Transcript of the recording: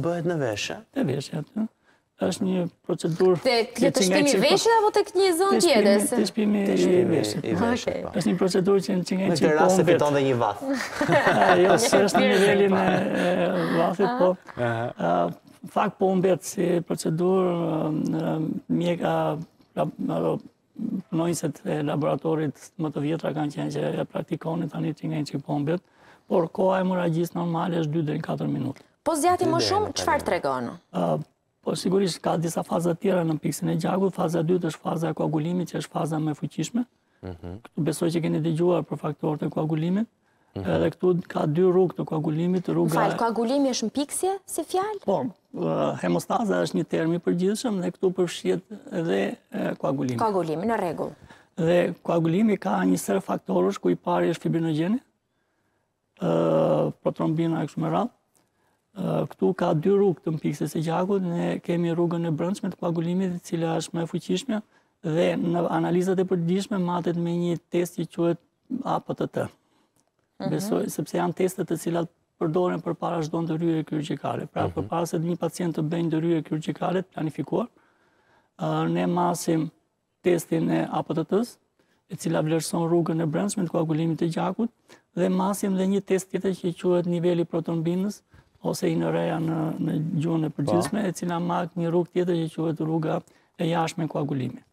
Bëhet në veshë? Te veshja, është një procedurë... Te të shpimi veshët apo të një zonë tjetës? Te shpimi i veshët. është një procedurë që nga në këtë rast se fiton dhe një vath. Jo, së është në nivelin e vathit, po fakt pombet si procedurë mjeka punonjësit e laboratorit më të vjetra kanë qenë që e praktikonin tani që nga që pombet, por koha e hemorragjisë normale është 2 deri në 4 minuta. Po zgjati më shumë, çfarë tregon? Po sigurisht ka disa faza tjera në piksin e gjakut. Faza e dytë është faza e koagulimit, që është faza më e fuqishme. Këtu besoj që keni dëgjuar për faktorët e koagulimit. Edhe këtu ka 2 rrugë të koagulimit. Koagulimi është në piksje, si fjalë? Po, hemostaza është një term i përgjithshëm dhe këtu përfshihet edhe koagulimi. Koagulimi, në rregull. Dhe koagulimi ka një sër faktorësh, ku i pari është fibrinogjeni, protrombina e kështu me radhë. Këtu ka 2 rrugë të mpikses së gjakut. Ne kemi rrugën e brendshme të koagulimit, e cila është më e fuqishme dhe në analizat e përgjithshme matet me një test që quhet APTT. Besoj sepse janë testet të cilat përdoren përpara çdo ndërhyrje kirurgjikale. Pra përpara se një pacient të bëjë ndërhyrje kirurgjikale të planifikouar, ne masim testin e APTT-s, e cila vlerëson rrugën e brendshme të koagulimit të gjakut, dhe masim dhe një test tjetër që quhet niveli protrombinës ose INR-ja në gjuhën e përgjithshme, e cila marrë një rrugë tjetër që quhet rruga e jashtme e koagulimit.